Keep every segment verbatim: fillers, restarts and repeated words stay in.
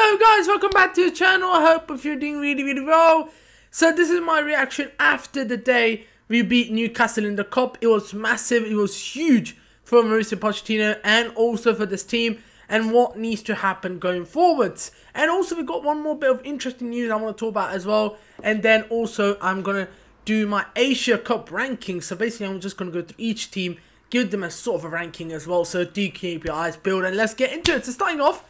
Hello guys, welcome back to the channel. I hope if you're doing really really well. So this is my reaction after the day we beat Newcastle in the cup. It was massive, it was huge for Mauricio Pochettino and also for this team and what needs to happen going forwards. And also we got one more bit of interesting news I want to talk about as well. And then also I'm going to do my Asia Cup ranking. So basically I'm just going to go through each team, give them a sort of a ranking as well. So do keep your eyes peeled and let's get into it. So starting off,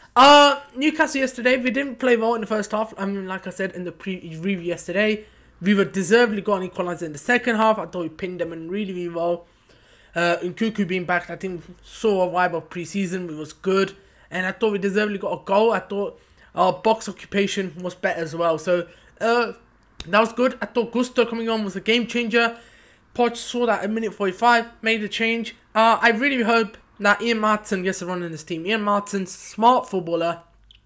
Uh, Newcastle yesterday, we didn't play well in the first half. I mean, like I said in the pre-review yesterday, we were deservedly got an equaliser in the second half. I thought we pinned them in really, really well. Uh, Nkunku being back, I think, saw a vibe of pre-season. It was good. And I thought we deservedly got a goal. I thought our box occupation was better as well. So, uh, that was good. I thought Gusto coming on was a game changer. Poch saw that at minute forty-five, made the change. Uh, I really hope that Ian Maatsen gets a run in this team. Ian Maatsen, smart footballer,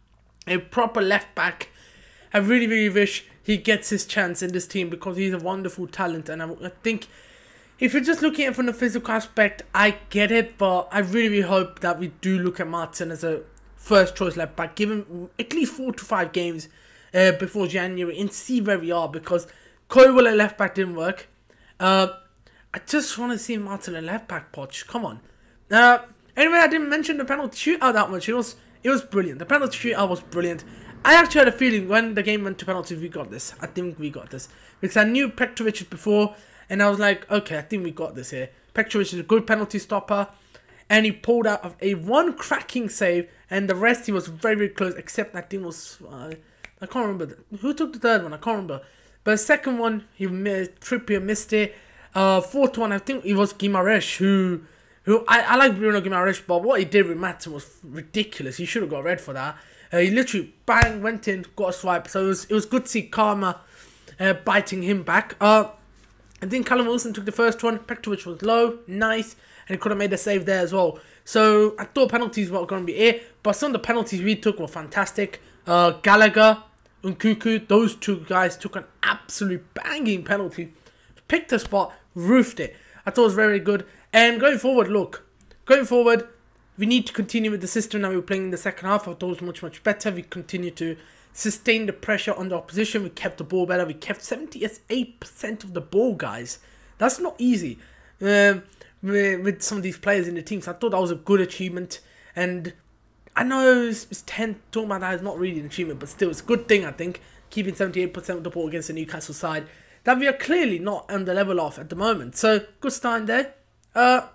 a proper left back. I really, really wish he gets his chance in this team because he's a wonderful talent. And I, I think if you're just looking at it from the physical aspect, I get it. But I really, really hope that we do look at Maatsen as a first choice left back. Give him at least four to five games uh, before January and see where we are. Because Koiwell at left back didn't work. Uh, I just want to see Maatsen at left back, Poch. Come on. Uh, anyway, I didn't mention the penalty shootout that much. It was it was brilliant. The penalty shootout was brilliant. I actually had a feeling when the game went to penalties, we got this. I think we got this. Because I knew Petrovic before, and I was like, okay, I think we got this here. Petrovic is a good penalty stopper, and he pulled out of a one cracking save, and the rest he was very, very close, except that thing was, uh, I can't remember. Who took the third one? I can't remember. But the second one, he missed, Trippier missed it. Uh, fourth one, I think it was Guimaraes, who... Who I, I like Bruno Guimaraes, but what he did with Maatsen was ridiculous. He should have got red for that. Uh, he literally bang went in, got a swipe. So it was it was good to see Karma uh, biting him back. Uh, I think Callum Wilson took the first one. Petrovic was low, nice, and he could have made a save there as well. So I thought penalties were going to be it, but some of the penalties we took were fantastic. Uh, Gallagher, Nkunku, those two guys took an absolute banging penalty. Picked a spot, roofed it. I thought it was very good. And going forward, look, going forward, we need to continue with the system that we were playing in the second half. I thought it was much, much better. We continue to sustain the pressure on the opposition. We kept the ball better. We kept seventy-eight percent of the ball, guys. That's not easy uh, with some of these players in the team. So I thought that was a good achievement. And I know it's, it's ten, talking about that is not really an achievement, but still, it's a good thing, I think, keeping seventy-eight percent of the ball against the Newcastle side that we are clearly not on the level of at the moment. So, good start there. Uh,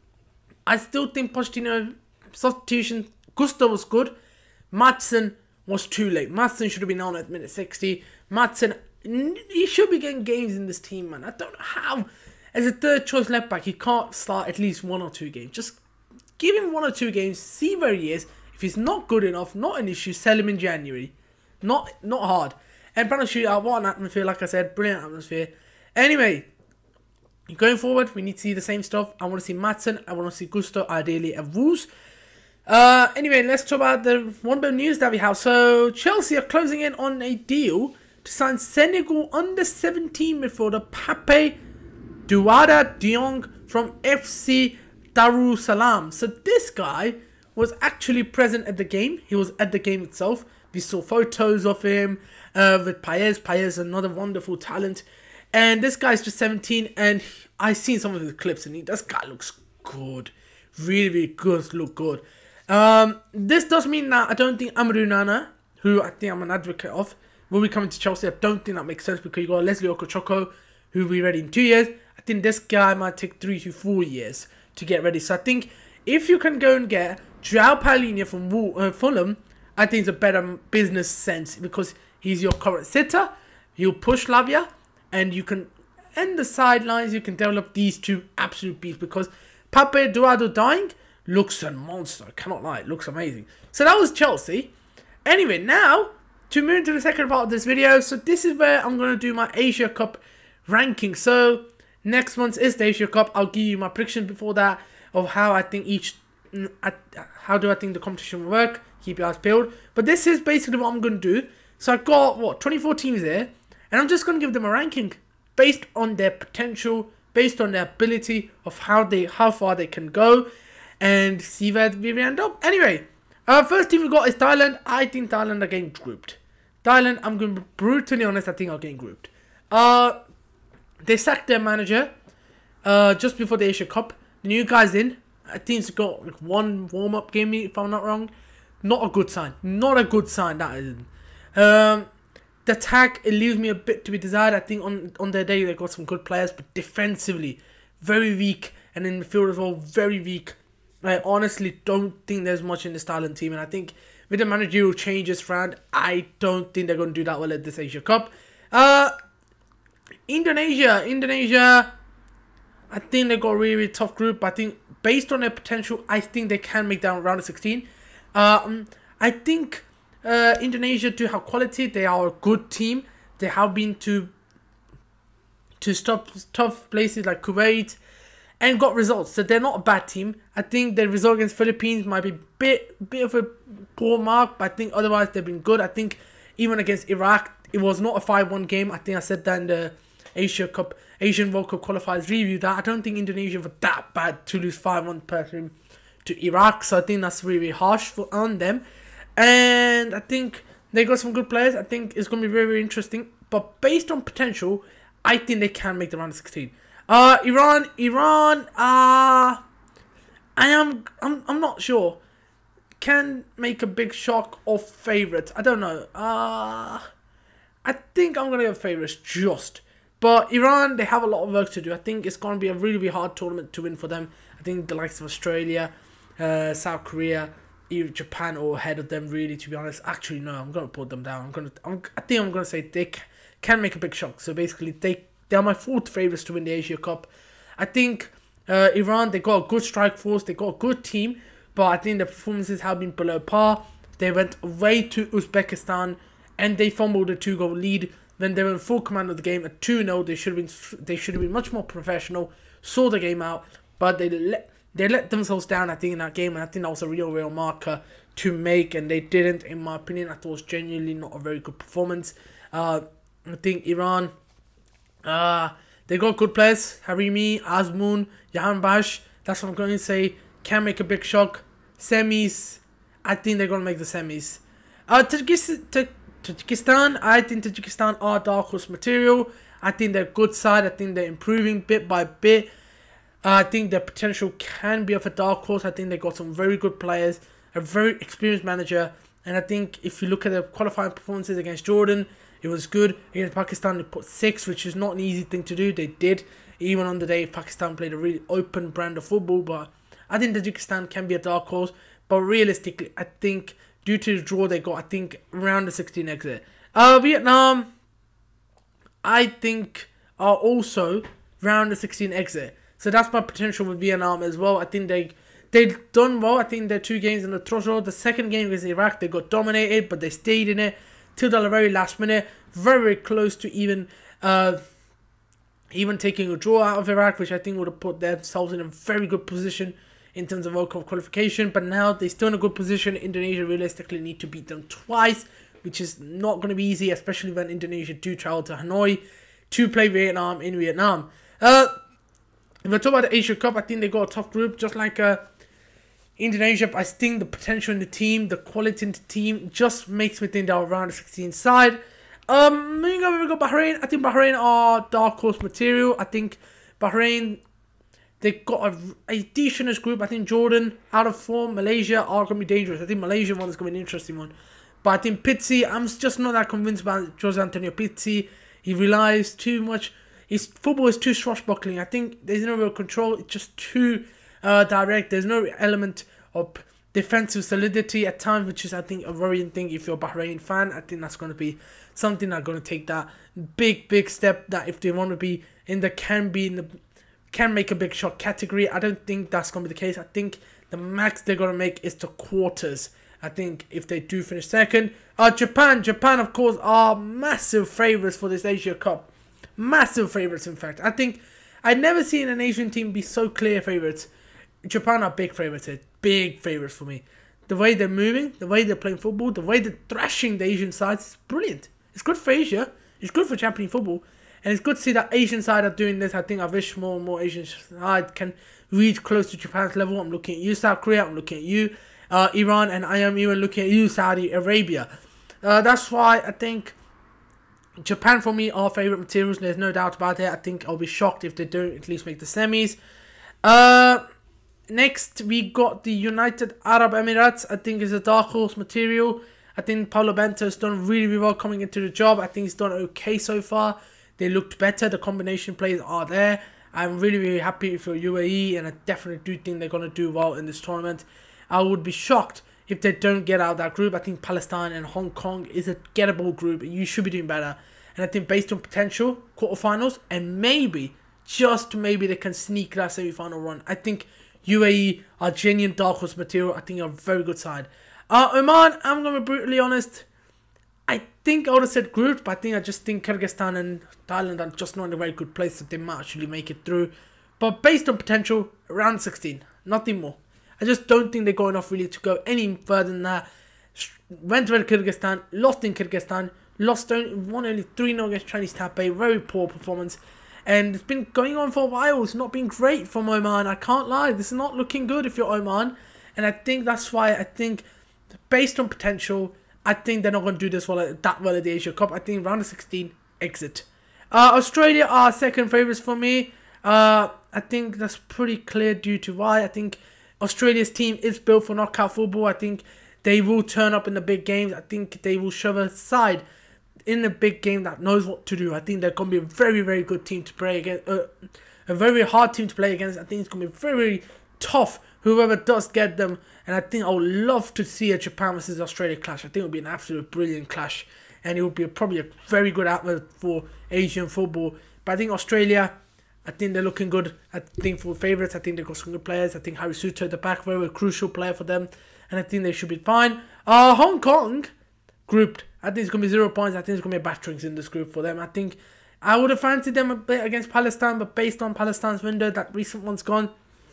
I still think Pochettino substitution, Gusto was good. Maatsen was too late. Maatsen should have been on at minute sixty. Maatsen, he should be getting games in this team, man. I don't know how. As a third choice left back, he can't start at least one or two games. Just give him one or two games, see where he is. If he's not good enough, not an issue, sell him in January. Not, not hard. And penalty shootout, what an atmosphere, like I said, brilliant atmosphere. Anyway, going forward, we need to see the same stuff. I want to see Maatsen, I want to see Gusto, ideally, and Woos. Uh, anyway, let's talk about the one bit of news that we have. So, Chelsea are closing in on a deal to sign Senegal under seventeen midfielder Pape Douada Diong from F C Darussalam. So, this guy was actually present at the game. He was at the game itself. We saw photos of him uh, with Paez. Paez, another wonderful talent. And this guy's just seventeen, and I've seen some of his clips, and he, this guy looks good. Really, really good, look good. Um, this does mean that I don't think Amadou Nana, who I think I'm an advocate of, will be coming to Chelsea. I don't think that makes sense because you got Leslie Okochoko, who will be ready in two years. I think this guy might take three to four years to get ready. So I think if you can go and get Joao Paulinho from uh, Fulham, I think it's a better business sense because he's your current sitter. He'll push Lavia. And you can, end the sidelines, you can develop these two absolute beasts because Pape Douada Diong looks a monster. I cannot lie, it looks amazing. So that was Chelsea. Anyway, now, to move into the second part of this video. So this is where I'm going to do my Asia Cup ranking. So, next month is the Asia Cup. I'll give you my prediction before that of how I think each, how do I think the competition will work. Keep your eyes peeled. But this is basically what I'm going to do. So I've got, what, twenty-four teams there. And I'm just going to give them a ranking based on their potential, based on their ability of how they, how far they can go, and see where we end up. Anyway, Uh, first team we got is Thailand. I think Thailand are getting grouped. Thailand, I'm going to be brutally honest, I think are getting grouped. Uh, they sacked their manager uh, just before the Asia Cup. The new guy's in. I think he's got like one warm-up game, if I'm not wrong. Not a good sign. Not a good sign, that isn't. Um, the attack, it leaves me a bit to be desired. I think on, on their day they got some good players, but defensively, very weak. And in midfield as well, very weak. I honestly don't think there's much in this Thailand team. And I think with the managerial changes round, I don't think they're going to do that well at this Asia Cup. Uh, Indonesia. Indonesia, I think they got a really, really tough group. I think based on their potential, I think they can make that round of sixteen. Um, I think uh, Indonesia do have quality. They are a good team. They have been to, to stop tough places like Kuwait and got results. So they're not a bad team. I think the result against Philippines might be a bit, bit of a poor mark, but I think otherwise they've been good. I think even against Iraq, it was not a five one game. I think I said that in the Asia Cup, Asian World Cup qualifiers review that I don't think Indonesia were that bad to lose five one per to Iraq. So I think that's really, really harsh for on them. And I think they got some good players. I think it's going to be very, very interesting. But based on potential, I think they can make the round of sixteen. Uh, Iran, Iran, uh, I am, I'm, I'm not sure. Can make a big shock of favourites. I don't know. Uh, I think I'm going to go favourites just. But Iran, they have a lot of work to do. I think it's going to be a really, really hard tournament to win for them. I think the likes of Australia, uh, South Korea, even Japan are ahead of them, really, to be honest. Actually, no, I'm going to put them down. I'm going to, I'm, I think I'm going to say they can make a big shock. So basically, they, they are my fourth favourites to win the Asia Cup. I think uh, Iran, they got a good strike force. They got a good team. But I think the performances have been below par. They went away to Uzbekistan and they fumbled a two-goal lead. When they were in full command of the game at two nil, they should have been they should have been much more professional, saw the game out, but they let they let themselves down, I think, in that game, and I think that was a real, real marker to make, and they didn't, in my opinion. I thought it was genuinely not a very good performance. Uh, I think Iran, uh, they got good players, Harimi, Azmoun, Jahanbakhsh, that's what I'm going to say, can make a big shock. Semis, I think they're going to make the semis. Uh, Tajikistan, Tajikistan, I think Tajikistan are dark horse material. I think they're a good side. I think they're improving bit by bit. Uh, I think their potential can be of a dark horse. I think they got some very good players, a very experienced manager. And I think if you look at the qualifying performances against Jordan, it was good. Against Pakistan, they put six, which is not an easy thing to do. They did. Even on the day, Pakistan played a really open brand of football. But I think Tajikistan can be a dark horse. But realistically, I think due to the draw they got, I think around the sixteen exit. Uh, Vietnam, I think, are also round the sixteen exit. So that's my potential with Vietnam as well. I think they, they've done well. I think their two games in the threshold. The second game against Iraq, they got dominated, but they stayed in it till the very last minute. Very, very close to even uh, even taking a draw out of Iraq, which I think would have put themselves in a very good position in terms of World Cup qualification. But now they're still in a good position. Indonesia realistically need to beat them twice, which is not going to be easy, especially when Indonesia do travel to Hanoi to play Vietnam in Vietnam. Uh, if I talk about the Asia Cup, I think they got a tough group, just like uh, Indonesia. But I think the potential in the team, the quality in the team, just makes me think they're around the sixteen side. Um, moving on, we got Bahrain. I think Bahrain are dark horse material. I think Bahrain, they got a, a decentish group. I think Jordan, out of form. Malaysia are going to be dangerous. I think Malaysia one is going to be an interesting one. But I think Pizzi, I'm just not that convinced about Jose Antonio Pizzi. He relies too much. His football is too swashbuckling. I think there's no real control. It's just too uh, direct. There's no element of defensive solidity at times, which is, I think, a worrying thing if you're a Bahrain fan. I think that's going to be something that's going to take that big, big step that if they want to be in the can be in the can make a big shot category. I don't think that's going to be the case. I think the max they're going to make is the quarters. I think if they do finish second. Uh, Japan, Japan of course are massive favourites for this Asia Cup. Massive favourites, in fact. I think I've never seen an Asian team be so clear favourites. Japan are big favourites here. Big favourites for me. The way they're moving, the way they're playing football, the way they're thrashing the Asian sides is brilliant. It's good for Asia. It's good for Japanese football. And it's good to see that Asian side are doing this. I think I wish more and more Asian side can reach close to Japan's level. I'm looking at you, South Korea. I'm looking at you. uh, Iran, and I am even looking at you, Saudi Arabia. Uh, that's why I think Japan for me are favourite materials. There's no doubt about it. I think I'll be shocked if they don't at least make the semis. Uh, next, we got the United Arab Emirates. I think is a dark horse material. I think Paulo Bento has done really, really well coming into the job. I think he's done okay so far. They looked better. The combination plays are there. I'm really, really happy for U A E, and I definitely do think they're going to do well in this tournament. I would be shocked if they don't get out of that group. I think Palestine and Hong Kong is a gettable group. You should be doing better. And I think based on potential, quarterfinals, and maybe, just maybe they can sneak that semi-final run. I think U A E are genuine dark horse material. I think are a very good side. Uh, Oman, I'm going to be brutally honest. I think I would have said group, but I think I just think Kyrgyzstan and Thailand are just not in a very good place that they might actually make it through. But based on potential, round sixteen. Nothing more. I just don't think they got enough really to go any further than that. Went to Kyrgyzstan, lost in Kyrgyzstan, lost only, won only three nil against Chinese Taipei. Very poor performance. And it's been going on for a while. It's not been great from Oman. I can't lie. This is not looking good if you're Oman. And I think that's why I think, based on potential, I think they're not going to do this well, that well at the Asia Cup. I think round of sixteen, exit. Uh, Australia are second favourites for me. Uh, I think that's pretty clear due to why. I think Australia's team is built for knockout football. I think they will turn up in the big games. I think they will show a side in the big game that knows what to do. I think they're going to be a very, very good team to play against. Uh, a very hard team to play against. I think it's going to be very, very tough, whoever does get them. And I think I would love to see a Japan versus Australia clash. I think it would be an absolute brilliant clash. And it would be a, probably a very good outlet for Asian football. But I think Australia, I think they're looking good. I think for favourites, I think they've got some good players. I think Harry Suter at the back, very, very crucial player for them. And I think they should be fine. Uh, Hong Kong, grouped. I think it's going to be zero points. I think it's going to be batterings in this group for them. I think I would have fancied them a bit against Palestine. But based on Palestine's window, that recent one's gone.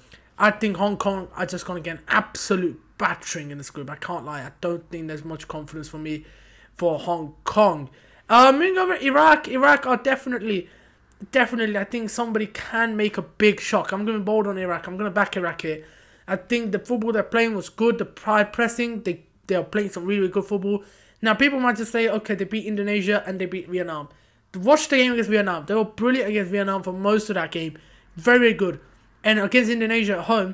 I think Hong Kong are just going to get an absolute battering in this group. I can't lie. I don't think there's much confidence for me for Hong Kong. Uh, moving over to Iraq. Iraq are definitely, definitely, I think somebody can make a big shock. I'm going to be bold on Iraq. I'm going to back Iraq here. I think the football they're playing was good. The pride pressing, they, they are playing some really, really good football. Now, people might just say, okay, they beat Indonesia and they beat Vietnam. Watch the game against Vietnam. They were brilliant against Vietnam for most of that game. Very, very good. And against Indonesia at home,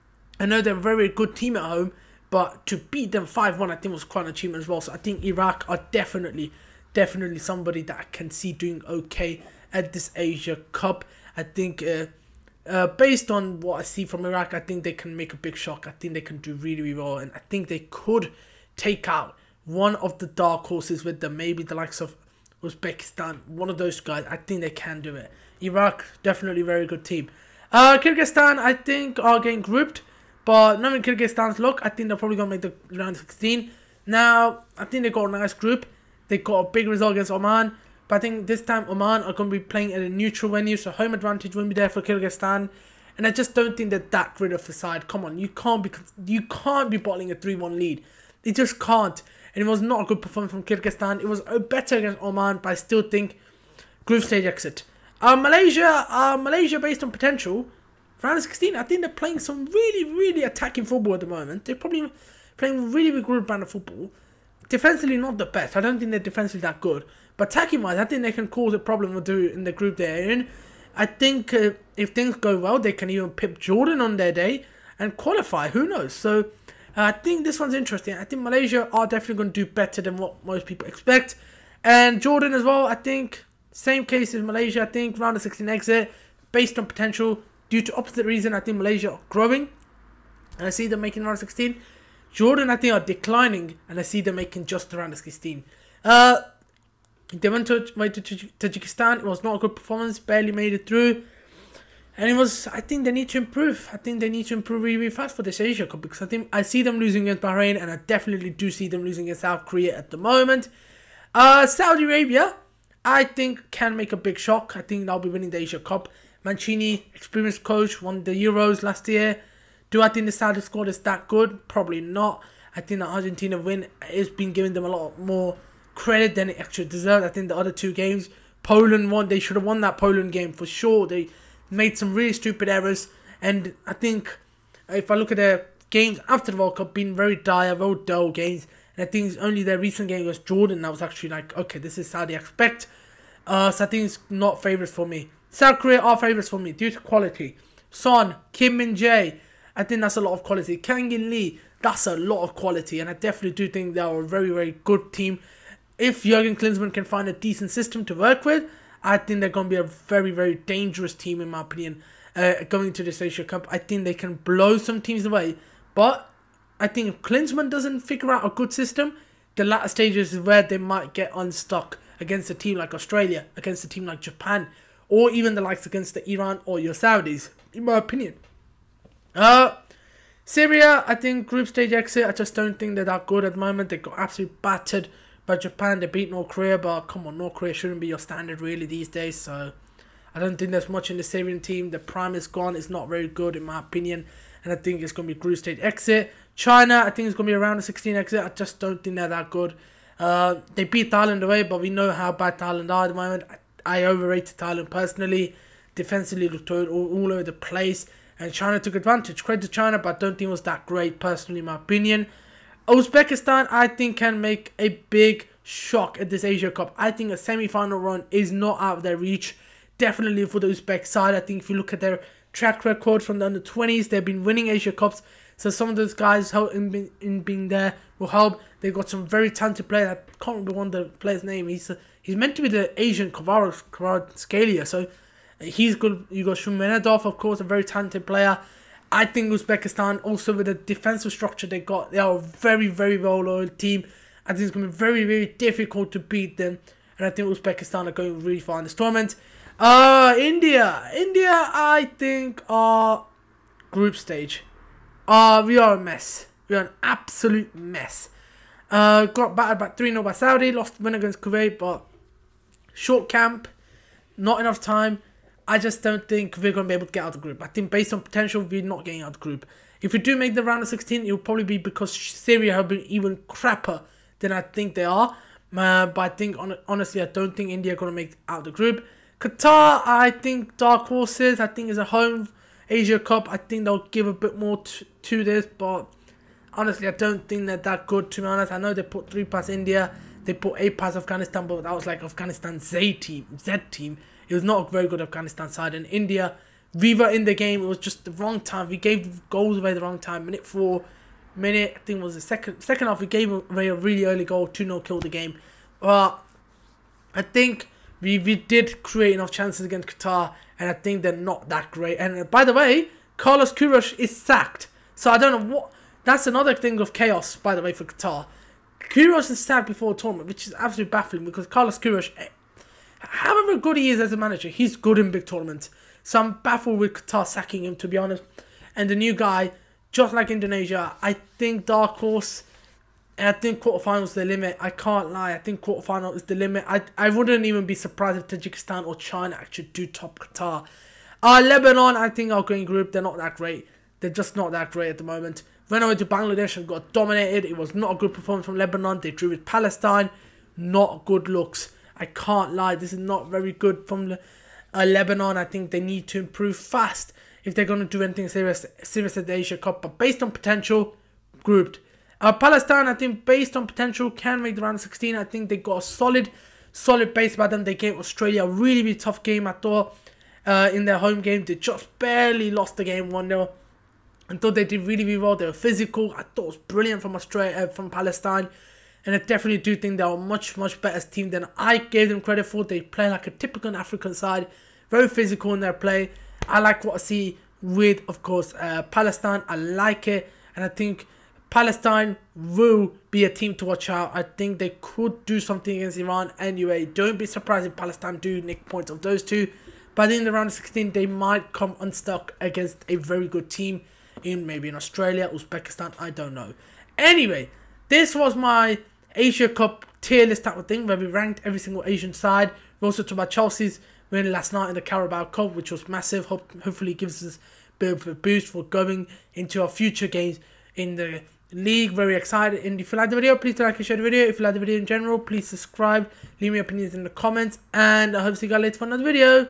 I know they're a very good team at home, but to beat them five one, I think was quite an achievement as well. So I think Iraq are definitely, definitely somebody that I can see doing okay at this Asia Cup. I think, uh, uh, based on what I see from Iraq, I think they can make a big shock. I think they can do really, really well. And I think they could take out one of the dark horses with them. Maybe the likes of Uzbekistan, one of those guys. I think they can do it. Iraq, definitely a very good team. Uh, Kyrgyzstan, I think, are getting grouped. But knowing Kyrgyzstan's luck, I think they're probably going to make the round sixteen. Now, I think they got a nice group. They got a big result against Oman. But I think this time Oman are going to be playing at a neutral venue. So home advantage won't be there for Kyrgyzstan. And I just don't think they're that great of a side. Come on, you can't be you can't be bottling a three one lead. They just can't. And it was not a good performance from Kyrgyzstan. It was better against Oman, but I still think group stage exit. Uh, Malaysia, uh, Malaysia based on potential, round of sixteen, I think they're playing some really, really attacking football at the moment. They're probably playing really, really good brand of football. Defensively, not the best. I don't think they're defensively that good. But attacking-wise, I think they can cause a problem or do in the group they're in. I think uh, if things go well, they can even pip Jordan on their day and qualify. Who knows? So uh, I think this one's interesting. I think Malaysia are definitely going to do better than what most people expect. And Jordan as well, I think, same case as Malaysia. I think round of sixteen exit, based on potential. Due to opposite reason, I think Malaysia are growing. And I see them making round of sixteen. Jordan, I think, are declining. And I see them making just the round of sixteen. Uh, they went to, went to Tajikistan. It was not a good performance. Barely made it through. And it was, I think they need to improve. I think they need to improve really, really fast for this Asia Cup. Because I think I see them losing against Bahrain. And I definitely do see them losing against South Korea at the moment. Uh, Saudi Arabia, I think, can make a big shock. I think they'll be winning the Asia Cup. Mancini, experienced coach, won the Euros last year. Do I think the Saudi squad is that good? Probably not. I think the Argentina win has been giving them a lot more credit than it actually deserved. I think the other two games, Poland won. They should have won that Poland game for sure. They made some really stupid errors. And I think if I look at their games after the World Cup been very dire, very dull games. And I think only their recent game was Jordan that was actually like, okay, this is how they expect. Uh, so I think it's not favourites for me. South Korea are favourites for me due to quality. Son, Kim Min-jae, I think that's a lot of quality. Kang In Lee, that's a lot of quality. And I definitely do think they are a very, very good team. If Jurgen Klinsmann can find a decent system to work with, I think they're going to be a very, very dangerous team in my opinion. Uh, going to this Asia Cup, I think they can blow some teams away. But I think if Klinsmann doesn't figure out a good system, the latter stages is where they might get unstuck against a team like Australia, against a team like Japan, or even the likes against the Iran or your Saudis, in my opinion. Uh, Syria, I think group stage exit, I just don't think they're that good at the moment. They got absolutely battered by Japan. They beat North Korea, but come on, North Korea shouldn't be your standard really these days, so I don't think there's much in the Syrian team. The prime is gone. It's not very good in my opinion. And I think it's going to be group stage exit. China, I think it's going to be around the sixteen exit. I just don't think they're that good. Uh, they beat Thailand away, but we know how bad Thailand are at the moment. I, I overrated Thailand personally. Defensively looked all, all over the place. And China took advantage. Credit to China, but I don't think it was that great personally in my opinion. Uzbekistan, I think, can make a big shock at this Asia Cup. I think a semi-final run is not out of their reach. Definitely for the Uzbek side. I think if you look at their track record from the under twenties, they've been winning Asia Cups. So some of those guys help in, in being there will help. They've got some very talented players. I can't remember one of the players' name. He's uh, he's meant to be the Asian Kvaratskhelia. So he's good. You got Shumenadov, of course, a very talented player. I think Uzbekistan, also with the defensive structure they got, they are a very, very well-oiled team. I think it's going to be very, very difficult to beat them. And I think Uzbekistan are going really far in this tournament. Uh, India. India, I think, are group stage. Uh, we are a mess. We are an absolute mess. Uh, got battered by three nil by Saudi. Lost win against Kuwait, but short camp. Not enough time. I just don't think we're going to be able to get out of the group. I think based on potential, we're not getting out of the group. If we do make the round of sixteen, it will probably be because Syria have been even crapper than I think they are. Uh, but I think, on, honestly, I don't think India are going to make out of the group. Qatar, I think dark horses. I think is a home Asia Cup. I think they'll give a bit more t to this, but honestly, I don't think they're that good, to be honest. I know they put three past India, they put eight past Afghanistan, but that was like Afghanistan's Z team. Z team. It was not a very good Afghanistan side. And India, we were in the game. It was just the wrong time. We gave goals away the wrong time. Minute four, minute I think it was the second second half. We gave away a really early goal. two nil killed the game. But I think we we did create enough chances against Qatar, and I think they're not that great. And uh, by the way, Carlos Queiroz is sacked. So I don't know what. That's another thing of chaos, by the way, for Qatar. Queiroz is sacked before a tournament, which is absolutely baffling because Carlos Queiroz, however good he is as a manager, he's good in big tournaments. So I'm baffled with Qatar sacking him, to be honest. And the new guy, just like Indonesia, I think dark horse. And I think quarterfinals is the limit. I can't lie. I think quarterfinal is the limit. I I wouldn't even be surprised if Tajikistan or China actually do top Qatar. Uh, Lebanon, I think our green group, they're not that great. They're just not that great at the moment. When I went to Bangladesh and got dominated, it was not a good performance from Lebanon. They drew with Palestine. Not good looks. I can't lie. This is not very good from uh, Lebanon. I think they need to improve fast if they're going to do anything serious, serious at the Asia Cup. But based on potential, grouped. Uh, Palestine, I think, based on potential, can make the round of sixteen. I think they got a solid, solid base by them. They gave Australia a really, really tough game, I thought, uh, in their home game. They just barely lost the game one nil. I thought they did really, really well. They were physical. I thought it was brilliant from Australia, uh, from Palestine. And I definitely do think they are a much, much better team than I gave them credit for. They play like a typical African side. Very physical in their play. I like what I see with, of course, uh, Palestine. I like it. And I think Palestine will be a team to watch out. I think they could do something against Iran anyway. Don't be surprised if Palestine do nick points of those two. But in the round of sixteen, they might come unstuck against a very good team in maybe in Australia, Uzbekistan, I don't know. Anyway, this was my Asia Cup tier list type of thing where we ranked every single Asian side. We also talked about Chelsea's win last night in the Carabao Cup, which was massive. Hope, hopefully gives us a bit of a boost for going into our future games in the league. Very excited. And if you like the video, please like and share the video. If you like the video in general, please subscribe. Leave me opinions in the comments. And I hope to see you guys later for another video.